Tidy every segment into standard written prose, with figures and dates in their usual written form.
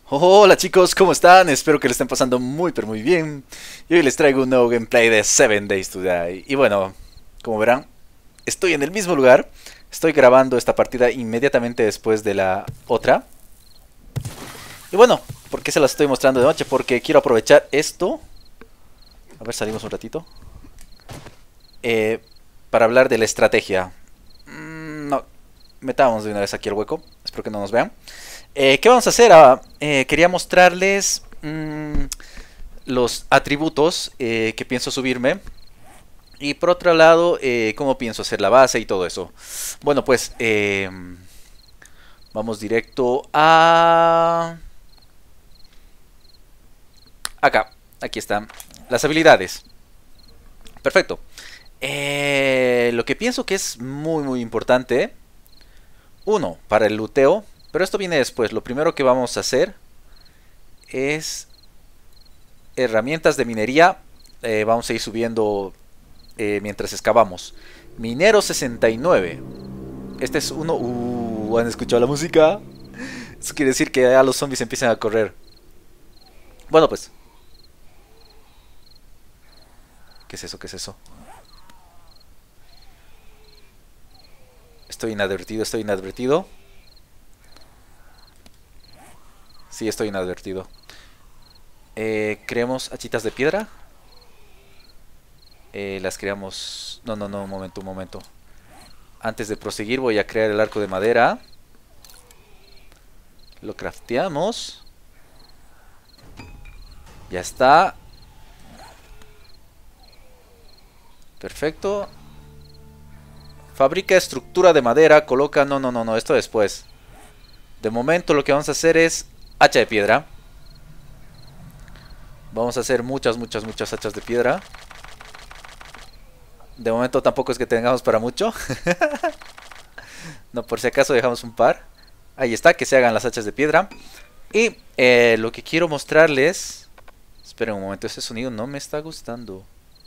Hola chicos, ¿cómo están? Espero que le estén pasando muy pero muy bien. Y hoy les traigo un nuevo gameplay de 7 Days to Die. Y bueno, como verán, estoy en el mismo lugar. Estoy grabando esta partida inmediatamente después de la otra. Y bueno, ¿por qué se las estoy mostrando de noche? Porque quiero aprovechar esto. A ver, salimos un ratito. eh, para hablar de la estrategia. No, metamos de una vez aquí el hueco. Espero que no nos vean. ¿Qué vamos a hacer? Quería mostrarles los atributos que pienso subirme. Y por otro lado, cómo pienso hacer la base y todo eso. Bueno, pues vamos directo a... Acá, aquí están las habilidades. Perfecto. Lo que pienso que es muy importante. Uno, para el luteo. Pero esto viene después. Lo primero que vamos a hacer es herramientas de minería. Vamos a ir subiendo mientras excavamos. Minero 69. Este es uno. ¿Han escuchado la música? Eso quiere decir que ya los zombies empiezan a correr. Bueno, pues. ¿Qué es eso? ¿Qué es eso? Estoy inadvertido, estoy inadvertido. Sí, estoy inadvertido. Creamos hachitas de piedra. Las creamos... No, no, no, un momento, un momento. Antes de proseguir voy a crear el arco de madera. Lo crafteamos. Ya está. Perfecto. Fabrica estructura de madera. Coloca... No, no, no, no. Esto después. De momento lo que vamos a hacer es hacha de piedra. Vamos a hacer muchas hachas de piedra. De momento tampoco es que tengamos para mucho. No, por si acaso dejamos un par. Ahí está, que se hagan las hachas de piedra. Y lo que quiero mostrarles... Esperen un momento, ese sonido no me está gustando.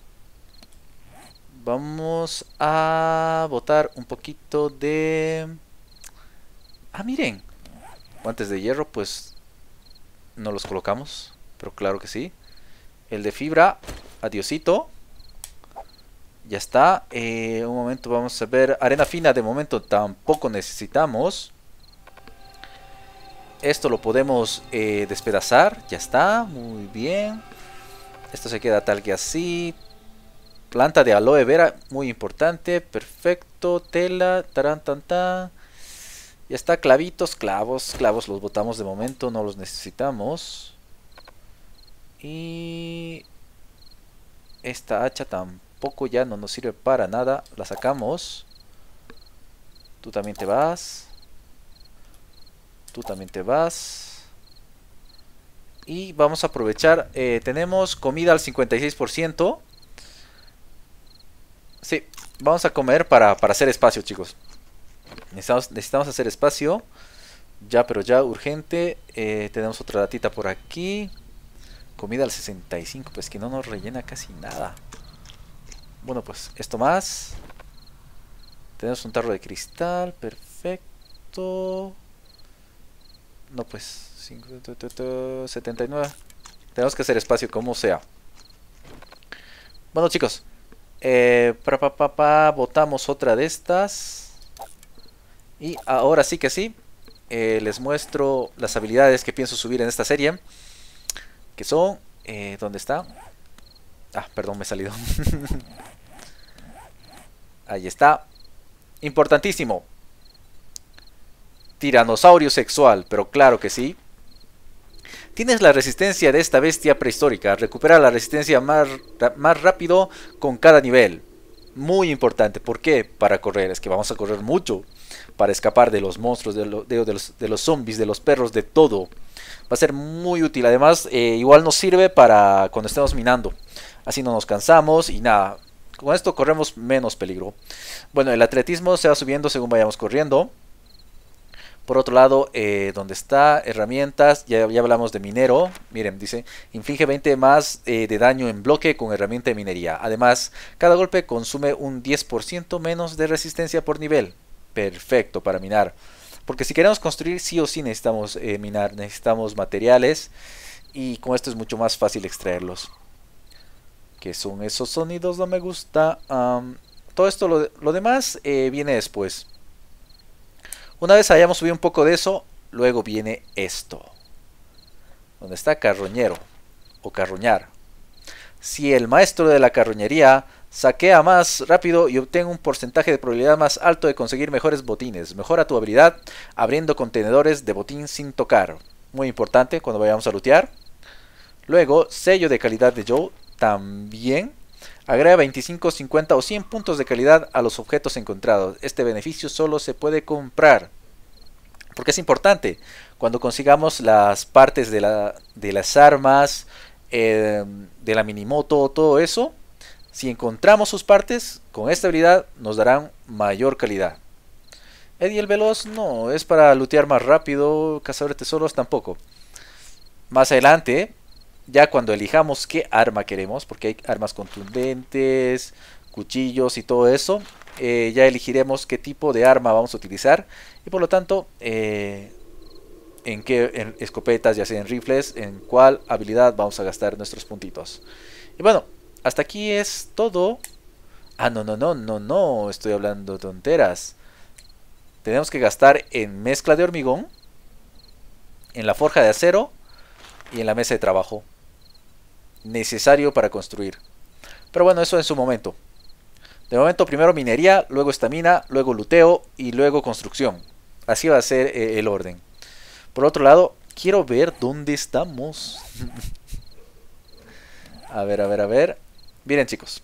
Vamos a botar un poquito de... Ah, miren. Guantes de hierro, pues no los colocamos. Pero claro que sí. El de fibra, adiosito. Ya está. Un momento, vamos a ver. Arena fina de momento tampoco necesitamos. Esto lo podemos despedazar. Ya está. Muy bien. Esto se queda tal que así. Planta de aloe vera. Muy importante. Perfecto. Tela. Taran, tan, tan. Ya está. Clavitos. Clavos. Clavos los botamos de momento. No los necesitamos. Y... esta hacha tampoco ya no nos sirve para nada. La sacamos. Tú también te vas. Tú también te vas. Y vamos a aprovechar. Tenemos comida al 56%. Sí, vamos a comer para hacer espacio, chicos. Necesitamos hacer espacio. Ya, pero ya urgente. Tenemos otra datita por aquí. Comida al 65%. Pues que no nos rellena casi nada. Bueno, pues esto más. Tenemos un tarro de cristal. Perfecto. No, pues 79. Tenemos que hacer espacio como sea. Bueno, chicos, botamos otra de estas. Y ahora sí que sí, les muestro las habilidades que pienso subir en esta serie. Que son... ¿dónde está? Ah, perdón, me he salido. Ahí está. Importantísimo. Tiranosaurio sexual, pero claro que sí. Tienes la resistencia de esta bestia prehistórica. Recupera la resistencia más rápido con cada nivel. Muy importante. ¿Por qué? Para correr. Es que vamos a correr mucho. Para escapar de los monstruos, de los zombies, de los perros, de todo. Va a ser muy útil. Además, igual nos sirve para cuando estemos minando. Así no nos cansamos y nada. Con esto corremos menos peligro. Bueno, el atletismo se va subiendo según vayamos corriendo. Por otro lado, donde está herramientas, ya hablamos de minero. Miren, dice, inflige 20 más de daño en bloque con herramienta de minería. Además, cada golpe consume un 10% menos de resistencia por nivel. Perfecto para minar. porque si queremos construir sí o sí necesitamos minar, necesitamos materiales y con esto es mucho más fácil extraerlos. ¿Qué son esos sonidos? No me gusta. Todo esto, lo demás viene después. Una vez hayamos subido un poco de eso, luego viene esto. Donde está carroñero o carroñar. Si el maestro de la carroñería saquea más rápido y obtiene un porcentaje de probabilidad más alto de conseguir mejores botines. Mejora tu habilidad abriendo contenedores de botín sin tocar. Muy importante cuando vayamos a lootear. Luego, sello de calidad de Joe. También agrega 25, 50 o 100 puntos de calidad a los objetos encontrados. Este beneficio solo se puede comprar. Porque es importante. Cuando consigamos las partes de las armas, de la minimoto, todo eso. Si encontramos sus partes, con esta habilidad nos darán mayor calidad. Eddie el Veloz no, es para lootear más rápido. Cazador de tesoros tampoco. Más adelante, ya cuando elijamos qué arma queremos, porque hay armas contundentes, cuchillos y todo eso, ya elegiremos qué tipo de arma vamos a utilizar. Y por lo tanto, en escopetas, ya sea en rifles, en cuál habilidad vamos a gastar nuestros puntitos. Y bueno, hasta aquí es todo. Ah, no, estoy hablando tonteras. Tenemos que gastar en mezcla de hormigón, en la forja de acero y en la mesa de trabajo. Necesario para construir. Pero bueno, eso en su momento. De momento primero minería, luego estamina, luego luteo y luego construcción. Así va a ser el orden. Por otro lado, quiero ver dónde estamos. A ver. Miren chicos.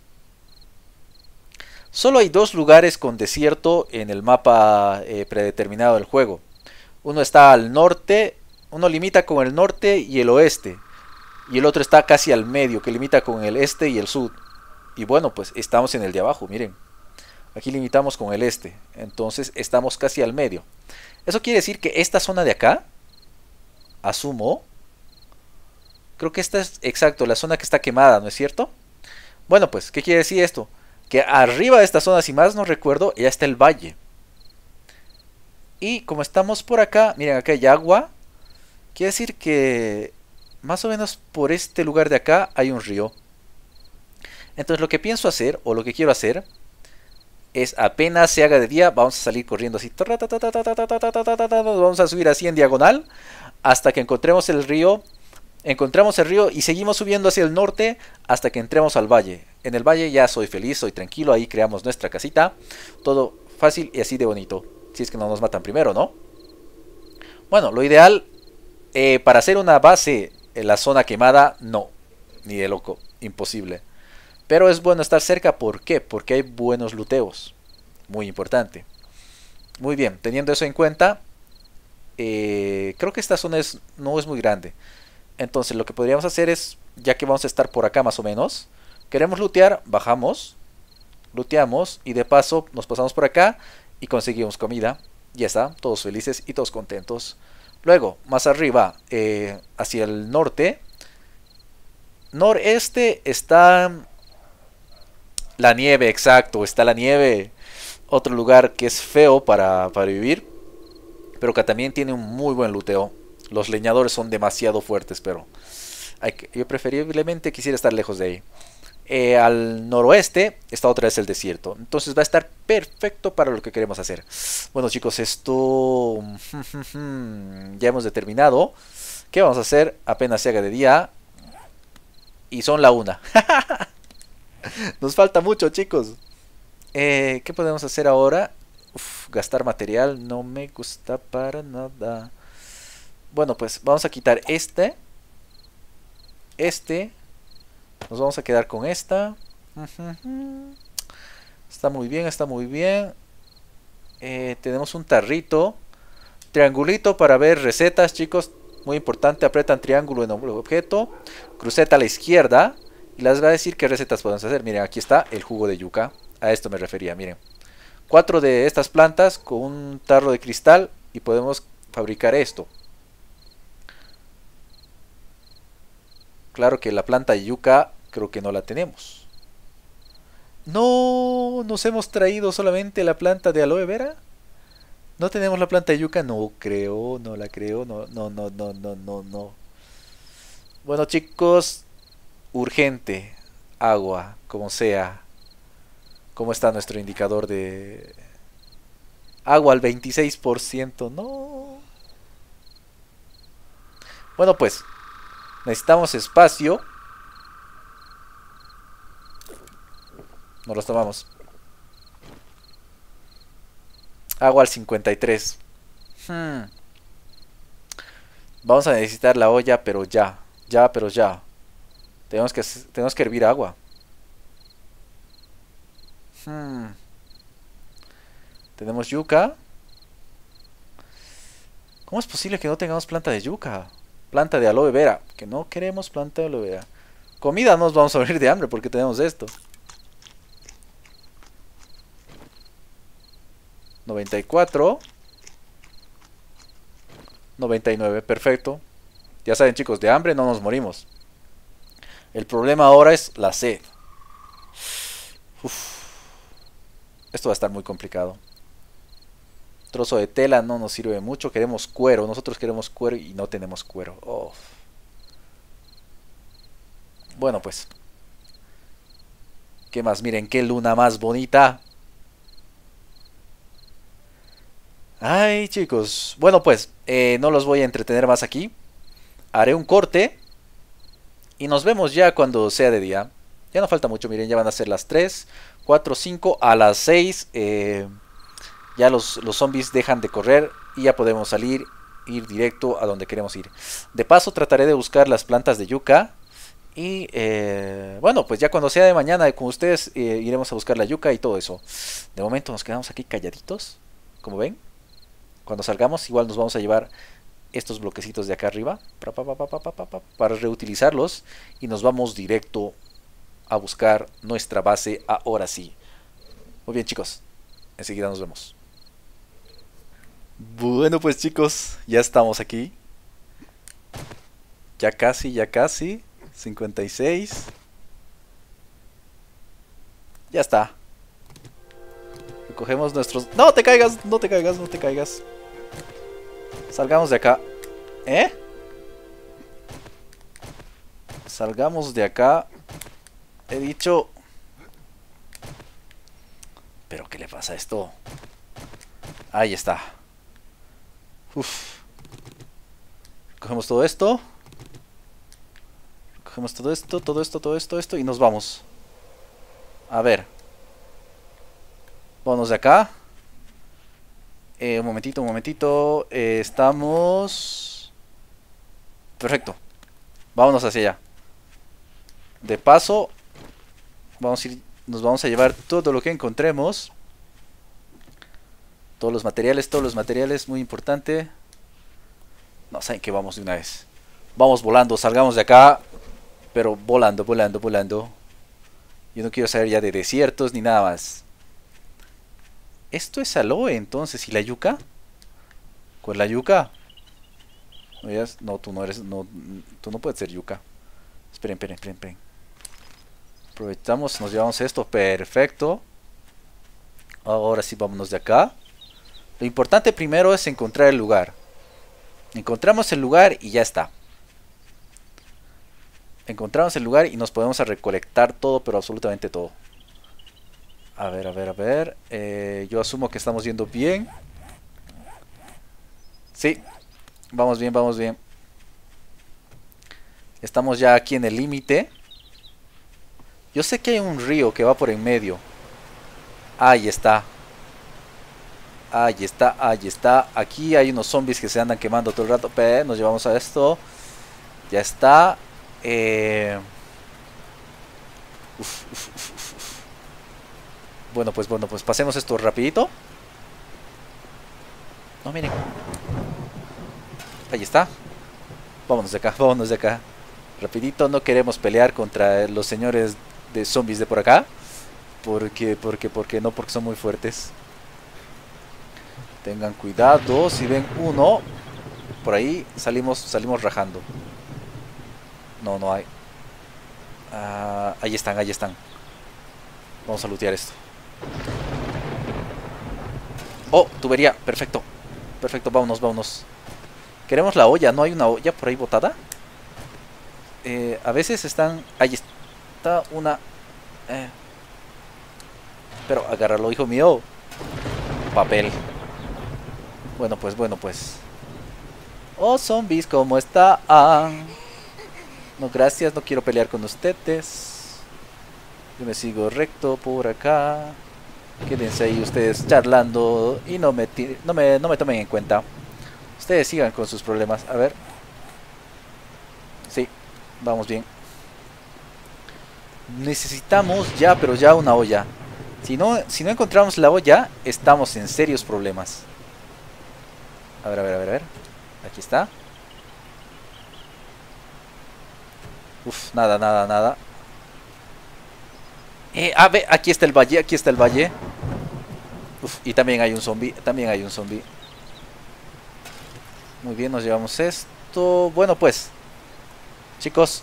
Solo hay dos lugares con desierto en el mapa predeterminado del juego. Uno está al norte, uno limita con el norte y el oeste. Y el otro está casi al medio, que limita con el este y el sur. Y bueno, pues estamos en el de abajo, miren. Aquí limitamos con el este. Entonces estamos casi al medio. Eso quiere decir que esta zona de acá, asumo, creo que esta es exacto, la zona que está quemada, ¿no es cierto? Bueno, pues, ¿qué quiere decir esto? Que arriba de esta zona, si más no recuerdo, ya está el valle. Y como estamos por acá, miren, acá hay agua. Quiere decir que más o menos por este lugar de acá hay un río. Entonces lo que pienso hacer, o lo que quiero hacer, es apenas se haga de día, vamos a salir corriendo así. Vamos a subir así en diagonal hasta que encontremos el río. Encontramos el río y seguimos subiendo hacia el norte hasta que entremos al valle. En el valle ya soy feliz, soy tranquilo, ahí creamos nuestra casita. Todo fácil y así de bonito. Si es que no nos matan primero, ¿no? Bueno, lo ideal para hacer una base en la zona quemada, no. Ni de loco, imposible. Pero es bueno estar cerca, ¿por qué? Porque hay buenos looteos. Muy importante. Muy bien, teniendo eso en cuenta, creo que esta zona no es muy grande. Entonces lo que podríamos hacer es, ya que vamos a estar por acá más o menos, queremos lootear, bajamos, looteamos y de paso nos pasamos por acá y conseguimos comida. Ya está, todos felices y todos contentos. Luego, más arriba, hacia el norte, noreste está la nieve, exacto, está la nieve. Otro lugar que es feo para vivir, pero que también tiene un muy buen looteo. Los leñadores son demasiado fuertes, pero yo preferiblemente quisiera estar lejos de ahí. Al noroeste está otra vez el desierto. Entonces va a estar perfecto para lo que queremos hacer. Bueno chicos, esto ya hemos determinado qué vamos a hacer apenas se haga de día. Y son la 1. Nos falta mucho chicos. ¿Qué podemos hacer ahora? Gastar material no me gusta para nada. Bueno, pues vamos a quitar este. Nos vamos a quedar con esta. Está muy bien, está muy bien. Tenemos un tarrito. Triangulito para ver recetas, chicos. Muy importante, apretan triángulo en el objeto. Cruceta a la izquierda. Y les va a decir qué recetas podemos hacer. Miren, aquí está el jugo de yuca. A esto me refería, miren. 4 de estas plantas con un tarro de cristal. Y podemos fabricar esto. Claro que la planta de yuca creo que no la tenemos. No, nos hemos traído solamente la planta de aloe vera. ¿No tenemos la planta de yuca? No creo, no la creo, no, no, no, no, no, no, no. Bueno, chicos, urgente, agua, como sea. ¿Cómo está nuestro indicador de agua al 26%? No. Bueno, pues, necesitamos espacio. Nos los tomamos. Agua al 53. Hmm. Vamos a necesitar la olla, pero ya. Ya, pero ya. Tenemos que hervir agua. Hmm. Tenemos yuca. ¿Cómo es posible que no tengamos planta de yuca? Planta de aloe vera. Que no queremos planta de aloe vera. Comida, no nos vamos a morir de hambre porque tenemos esto. 94. 99, perfecto. Ya saben, chicos, de hambre no nos morimos. El problema ahora es la sed. Uf, esto va a estar muy complicado. Trozo de tela no nos sirve mucho. Queremos cuero. Nosotros queremos cuero y no tenemos cuero. Oh. Bueno, pues. ¿Qué más? Miren, qué luna más bonita. Ay, chicos. Bueno, pues, no los voy a entretener más aquí. Haré un corte. Y nos vemos ya cuando sea de día. Ya no falta mucho, miren, ya van a ser las 3, 4, 5, a las 6. Ya los zombies dejan de correr y ya podemos salir, ir directo a donde queremos ir. De paso trataré de buscar las plantas de yuca. Y bueno, pues ya cuando sea de mañana con ustedes iremos a buscar la yuca y todo eso. De momento nos quedamos aquí calladitos, como ven. Cuando salgamos igual nos vamos a llevar estos bloquecitos de acá arriba para reutilizarlos y nos vamos directo a buscar nuestra base ahora sí. Muy bien, chicos, enseguida nos vemos. Bueno, pues chicos, ya estamos aquí. Ya casi, ya casi. 56. Ya está. Recogemos nuestros... No te caigas, no te caigas, no te caigas. Salgamos de acá. ¿Eh? Salgamos de acá. He dicho... ¿Pero qué le pasa a esto? Ahí está. Uf. Cogemos todo esto. Cogemos todo esto, todo esto, todo esto, esto y nos vamos. A ver. Vámonos de acá. Un momentito, un momentito. Estamos... Perfecto. Vámonos hacia allá. De paso, vamos a ir, nos vamos a llevar todo lo que encontremos. Todos los materiales, muy importante. No, saben que vamos de una vez. Vamos volando, salgamos de acá. Pero volando, volando, volando. Yo no quiero saber ya de desiertos ni nada más. Esto es aloe entonces. ¿Y la yuca? ¿Cuál es la yuca? No, tú no eres. No, tú no puedes ser yuca. Esperen, esperen, esperen, esperen. Aprovechamos, nos llevamos esto. Perfecto. Ahora sí, vámonos de acá. Lo importante primero es encontrar el lugar. Encontramos el lugar y ya está. Encontramos el lugar y nos podemos a recolectar todo, pero absolutamente todo. A ver, a ver, a ver. Yo asumo que estamos yendo bien. Sí, vamos bien, vamos bien. Estamos ya aquí en el límite. Yo sé que hay un río que va por en medio. Ahí está. Ahí está, ahí está. Aquí hay unos zombies que se andan quemando todo el rato. Nos llevamos a esto. Ya está. Bueno, pues pasemos esto rapidito. No, miren. Ahí está. Vámonos de acá, vámonos de acá. Rapidito, no queremos pelear contra los señores de zombies de por acá. Porque no, porque son muy fuertes. Tengan cuidado, si ven uno por ahí, salimos rajando. No, no hay. Ahí están, ahí están. Vamos a lootear esto. Oh, tubería, perfecto. Perfecto, vámonos, vámonos. Queremos la olla, ¿no hay una olla por ahí botada? A veces están... Ahí está una... Pero agárralo, hijo mío. Papel. Bueno, pues, bueno, pues. Oh, zombies, ¿cómo están? No, gracias, no quiero pelear con ustedes. Yo me sigo recto por acá. Quédense ahí ustedes charlando y no me tomen en cuenta. Ustedes sigan con sus problemas. A ver. Sí, vamos bien. Necesitamos ya, pero ya una olla. Si no encontramos la olla, estamos en serios problemas. A ver, a ver, a ver, a ver. Aquí está. Uf, nada, nada, nada. Ve, aquí está el valle, aquí está el valle. Uf, y también hay un zombie, también hay un zombie. Muy bien, nos llevamos esto. Bueno, pues, chicos,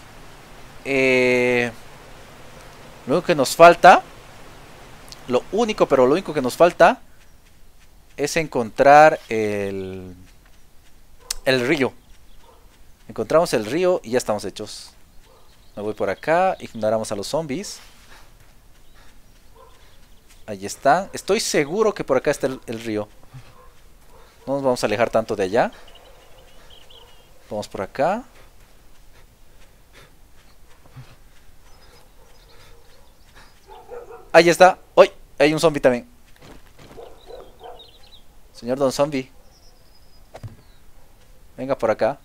lo único que nos falta, lo único que nos falta es encontrar el río. Encontramos el río y ya estamos hechos. Me voy por acá, ignoramos a los zombies. Ahí están. Estoy seguro que por acá está el río. No nos vamos a alejar tanto de allá. Vamos por acá. Ahí está. ¡Uy! Hay un zombie también. Señor Don Zombie. Venga por acá.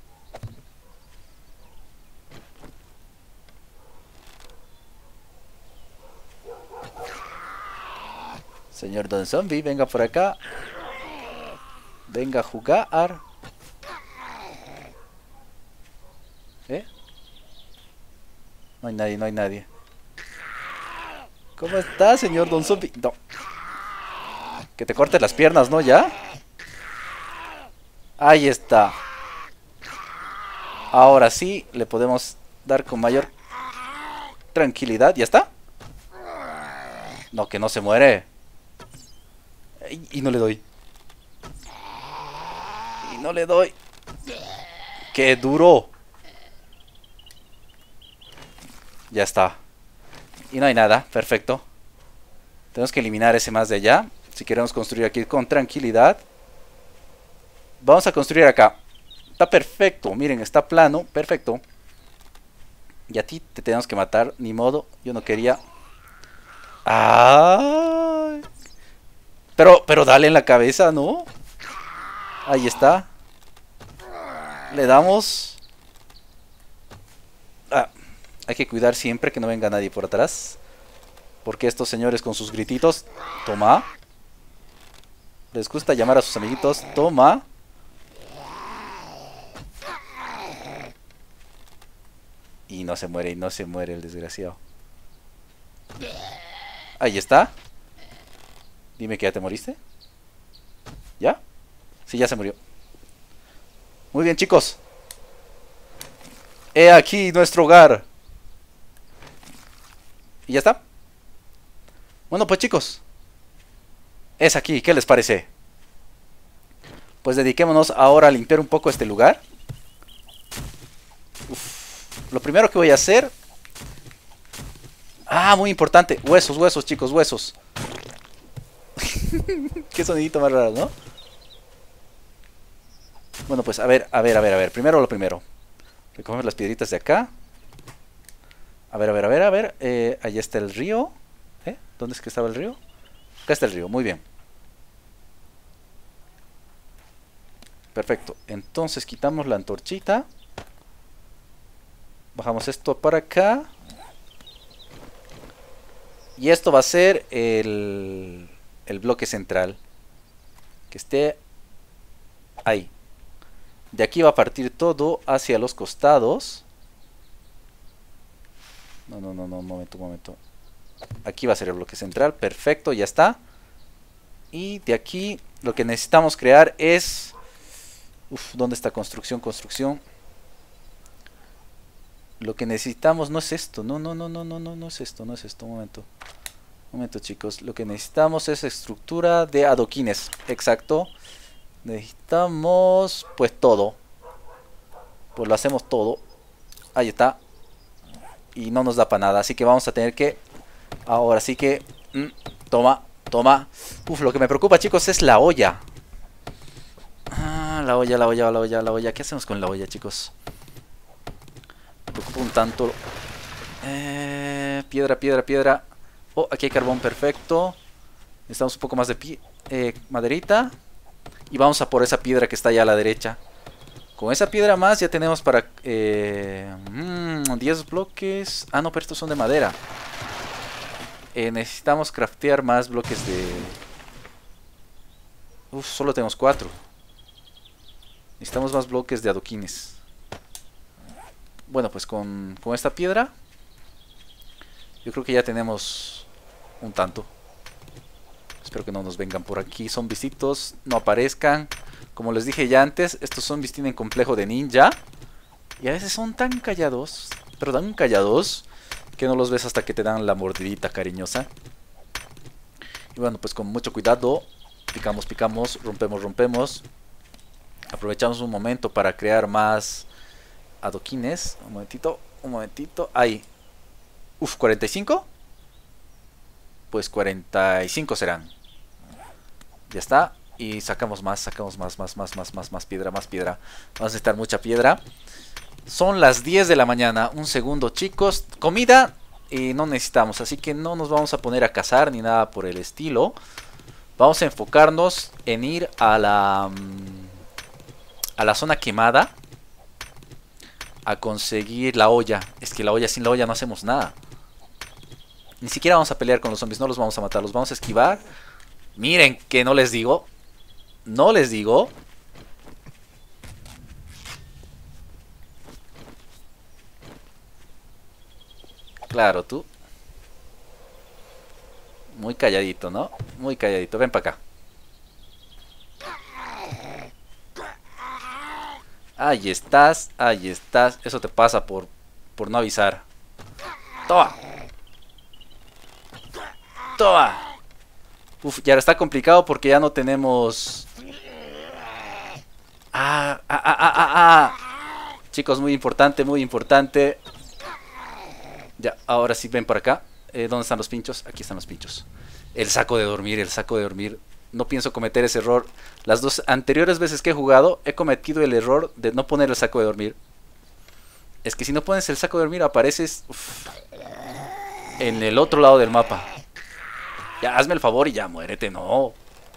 Señor Don Zombie, venga por acá. Venga a jugar. No hay nadie, no hay nadie. ¿Cómo está, señor Don Zombie? No. Que te cortes las piernas, ¿no? ¿Ya? Ahí está. Ahora sí, le podemos dar con mayor tranquilidad. ¿Ya está? No, que no se muere. Y no le doy. Y no le doy. ¡Qué duro! Ya está. Y no hay nada, perfecto. Tenemos que eliminar ese más de allá. Si queremos construir aquí con tranquilidad. Vamos a construir acá. Está perfecto, miren, está plano, perfecto. Y a ti te tenemos que matar, ni modo, yo no quería. ¡Ay! Pero dale en la cabeza, ¿no? Ahí está. Le damos. Hay que cuidar siempre que no venga nadie por atrás. Porque estos señores con sus grititos. Toma. Les gusta llamar a sus amiguitos. Toma. Y no se muere, el desgraciado. Ahí está. Dime que ya te moriste. ¿Ya? Sí, ya se murió. Muy bien, chicos. He aquí nuestro hogar. Y ya está. Bueno, pues chicos, es aquí, ¿qué les parece? Pues dediquémonos ahora a limpiar un poco este lugar. Lo primero que voy a hacer... muy importante. Huesos, huesos, chicos, huesos. Qué sonidito más raro, ¿no? Bueno, pues a ver. Primero lo primero. Recogemos las piedritas de acá. A ver. Ahí está el río. ¿Dónde es que estaba el río? Acá está el río, muy bien. Perfecto. Entonces quitamos la antorchita. Bajamos esto para acá. Y esto va a ser el bloque central. Que esté ahí. De aquí va a partir todo hacia los costados. No, un momento. Aquí va a ser el bloque central, perfecto, ya está. Y de aquí lo que necesitamos crear es... ¿dónde está construcción? Lo que necesitamos no es esto, no es esto, un Un momento, chicos. Lo que necesitamos es estructura de adoquines. Exacto. Necesitamos pues todo. Pues lo hacemos todo. Ahí está. Y no nos da para nada. Así que vamos a tener que... Ahora sí que... toma, toma. Uf, lo que me preocupa, chicos, es la olla. La olla, la olla, la olla, la olla. ¿Qué hacemos con la olla, chicos? Me preocupa un tanto. Piedra, piedra, piedra. Oh, aquí hay carbón, perfecto. Necesitamos un poco más de maderita. Y vamos a por esa piedra que está allá a la derecha. Con esa piedra más ya tenemos para 10 bloques. Ah, no, pero estos son de madera. Necesitamos craftear más bloques de... Uf, solo tenemos 4. Necesitamos más bloques de adoquines. Bueno, pues con esta piedra yo creo que ya tenemos un tanto. Espero que no nos vengan por aquí zombisitos, no aparezcan. Como les dije ya antes, estos zombies tienen complejo de ninja. Y a veces son tan callados, pero tan callados, que no los ves hasta que te dan la mordidita cariñosa. Y bueno, pues con mucho cuidado. Picamos, picamos, rompemos, rompemos. Aprovechamos un momento para crear más adoquines. Un momentito, un momentito. Ahí. Uf, 45. Pues 45 serán. Ya está. Y sacamos más piedra, más piedra. Vamos a necesitar mucha piedra. Son las 10 de la mañana. Un segundo, chicos. Comida no necesitamos, así que no nos vamos a poner a cazar ni nada por el estilo. Vamos a enfocarnos en ir a la zona quemada a conseguir la olla. Es que la olla, sin la olla no hacemos nada. Ni siquiera vamos a pelear con los zombies, no los vamos a matar, los vamos a esquivar. Miren que no les digo. No les digo. Claro, tú. Muy calladito, ¿no? Muy calladito. Ven para acá. Ahí estás, ahí estás. Eso te pasa por no avisar. Toma. Toma. Uf, ya está complicado porque ya no tenemos... Chicos, muy importante, muy importante. Ya, ahora sí ven para acá. ¿Dónde están los pinchos? Aquí están los pinchos. El saco de dormir, el saco de dormir. No pienso cometer ese error. Las dos anteriores veces que he jugado he cometido el error de no poner el saco de dormir. Es que si no pones el saco de dormir apareces en el otro lado del mapa. Ya, hazme el favor y ya, muérete, no.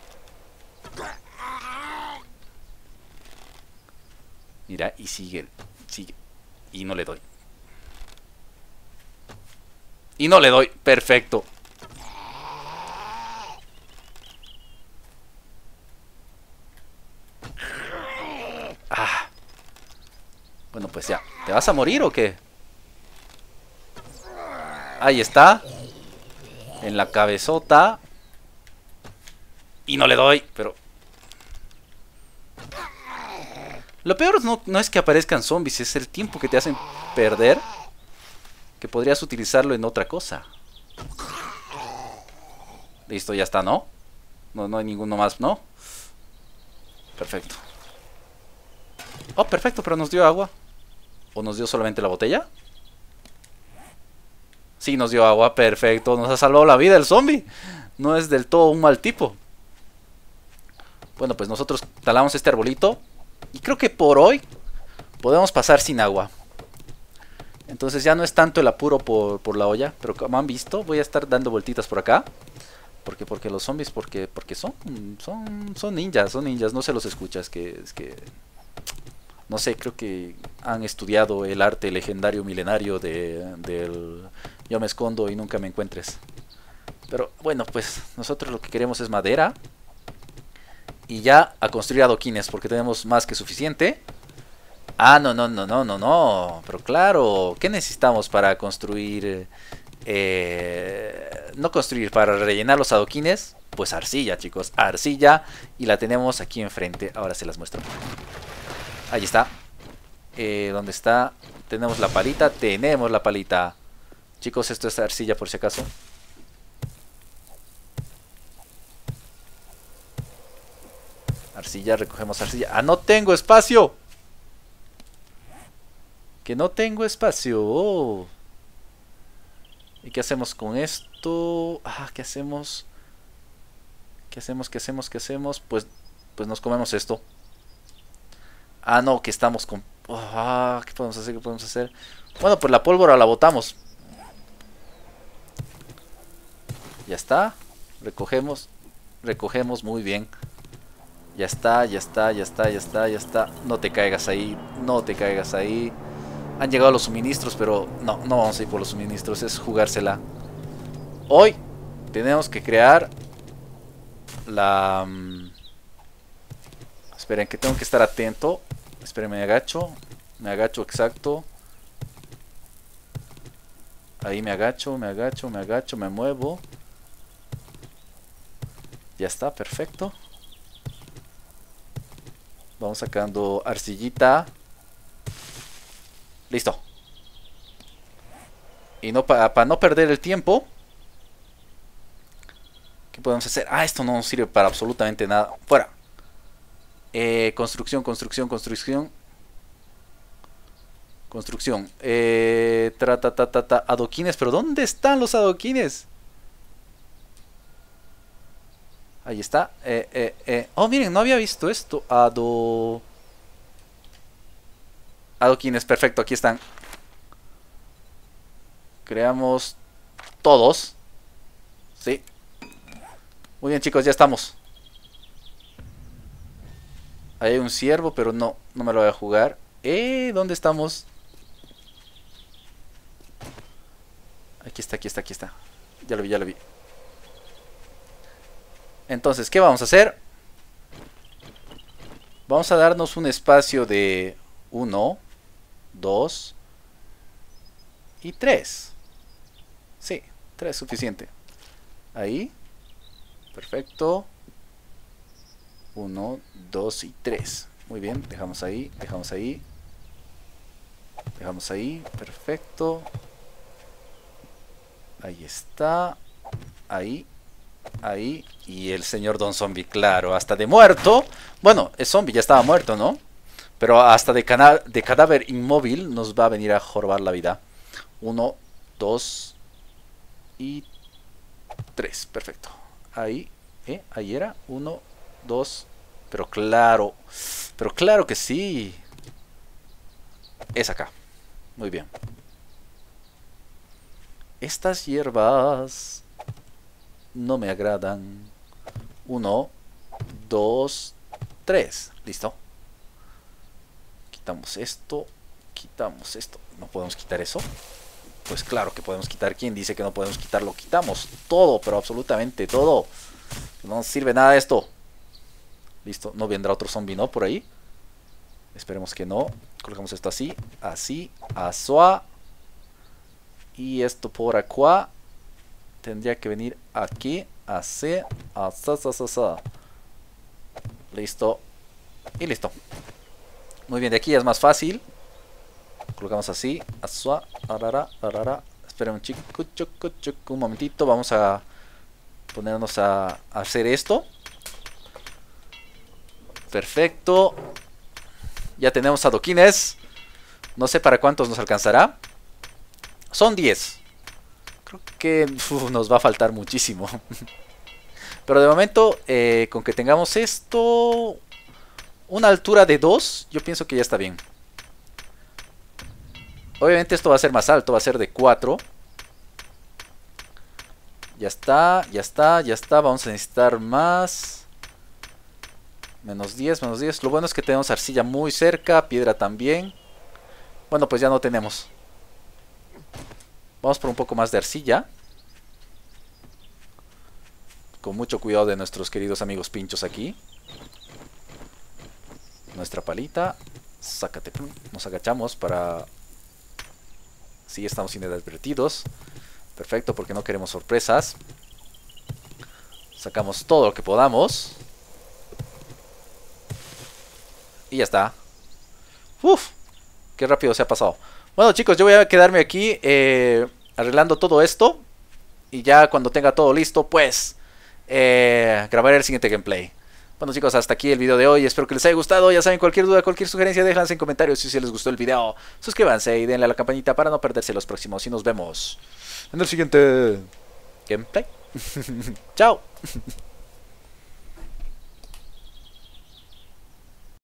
Mira, y sigue, sigue. Y no le doy. Y no le doy, perfecto. Bueno, pues ya. ¿Te vas a morir o qué? Ahí está. En la cabezota. Y no le doy, pero... Lo peor no es que aparezcan zombies, es el tiempo que te hacen perder. Que podrías utilizarlo en otra cosa. Listo, ya está, ¿no? No hay ninguno más, ¿no? Perfecto. Oh, perfecto, pero nos dio agua. ¿O nos dio solamente la botella? Sí, nos dio agua, perfecto. Nos ha salvado la vida el zombie. No es del todo un mal tipo. Bueno, pues nosotros talamos este arbolito. Y creo que por hoy podemos pasar sin agua. Entonces ya no es tanto el apuro por la olla. Pero como han visto, voy a estar dando vueltitas por acá. Porque los zombies, porque son ninjas, no se los escucha, es que no sé, creo que han estudiado el arte legendario milenario del yo me escondo y nunca me encuentres. Pero bueno, pues nosotros lo que queremos es madera. Y ya a construir adoquines, porque tenemos más que suficiente. Ah, no. Pero claro, ¿qué necesitamos para construir? No construir, para rellenar los adoquines. Pues arcilla, chicos, arcilla. Y la tenemos aquí enfrente. Ahora se las muestro. Ahí está. ¿Dónde está? Tenemos la palita. Tenemos la palita. Chicos, esto es arcilla por si acaso. Arcilla, recogemos arcilla. ¡Ah, no tengo espacio! Que no tengo espacio. Oh. ¿Y qué hacemos con esto? Ah, ¿qué hacemos? ¿Qué hacemos? ¿Qué hacemos? ¿Qué hacemos? Pues nos comemos esto. Ah, no, que estamos con... Ah, ¿qué podemos hacer? ¿Qué podemos hacer? Bueno, pues la pólvora la botamos. Ya está. Recogemos. Recogemos muy bien. Ya está, ya está, ya está, ya está, ya está. No te caigas ahí. No te caigas ahí. Han llegado los suministros, pero no, no vamos a ir por los suministros. Es jugársela. Hoy tenemos que crear la... Esperen, que tengo que estar atento. Esperen, me agacho. Me agacho, exacto. Ahí me agacho, me agacho, me agacho, me muevo. Ya está, perfecto. Vamos sacando arcillita. Listo. Y no para no perder el tiempo, ¿qué podemos hacer? Ah, esto no nos sirve para absolutamente nada. Fuera. Construcción, construcción, construcción. Construcción. Adoquines. ¿Pero dónde están los adoquines? Ahí está. Oh, miren, no había visto esto. Adoquines, perfecto, aquí están. Creamos todos. Sí. Muy bien, chicos, ya estamos. Ahí hay un ciervo, pero no me lo voy a jugar. ¿Dónde estamos? Aquí está, aquí está, aquí está. Ya lo vi, ya lo vi. Entonces, ¿qué vamos a hacer? Vamos a darnos un espacio de 1, 2 y 3. Sí, 3 es suficiente. Ahí. Perfecto. 1, 2 y 3. Muy bien, dejamos ahí, dejamos ahí. Dejamos ahí, perfecto. Ahí está. Ahí. Ahí. Y el señor Don Zombie, claro, hasta de muerto. Bueno, es zombie, ya estaba muerto, ¿no? Pero hasta de cadáver inmóvil nos va a venir a jorobar la vida. 1, 2 y 3. Perfecto. Ahí. Ahí era. 1, 2. Pero claro que sí. Es acá. Muy bien. Estas hierbas no me agradan. 1, 2, 3. Listo. Quitamos esto. Quitamos esto. ¿No podemos quitar eso? Pues claro que podemos quitar. ¿Quién dice que no podemos quitarlo? Quitamos todo, pero absolutamente todo. No nos sirve nada esto. Listo. No vendrá otro zombie, ¿no? Por ahí. Esperemos que no. Colocamos esto así. Así. Asua. Y esto por acá. Tendría que venir aquí. Así. Asa. Listo. Y listo. Muy bien. De aquí ya es más fácil. Colocamos así. Asua. Espera un chico. Un momentito. Vamos a ponernos a hacer esto. Perfecto. Ya tenemos adoquines. No sé para cuántos nos alcanzará. Son 10. Creo que nos va a faltar muchísimo. Pero de momento, con que tengamos esto, una altura de 2, yo pienso que ya está bien. Obviamente esto va a ser más alto, va a ser de 4. Ya está, ya está, ya está. Vamos a necesitar más. Menos 10, menos 10. Lo bueno es que tenemos arcilla muy cerca, piedra también. Bueno, pues ya no tenemos. Vamos por un poco más de arcilla. Con mucho cuidado de nuestros queridos amigos pinchos aquí. Nuestra palita. Sácate. Nos agachamos para... Sí, estamos inadvertidos. Perfecto, porque no queremos sorpresas. Sacamos todo lo que podamos. Y ya está. Uf, qué rápido se ha pasado. Bueno, chicos, yo voy a quedarme aquí arreglando todo esto. Y ya cuando tenga todo listo, pues grabaré el siguiente gameplay. Bueno chicos, hasta aquí el video de hoy, espero que les haya gustado. Ya saben, cualquier duda, cualquier sugerencia, déjenlas en comentarios. Si les gustó el video, suscríbanse y denle a la campanita para no perderse los próximos. Y nos vemos en el siguiente gameplay. Chao.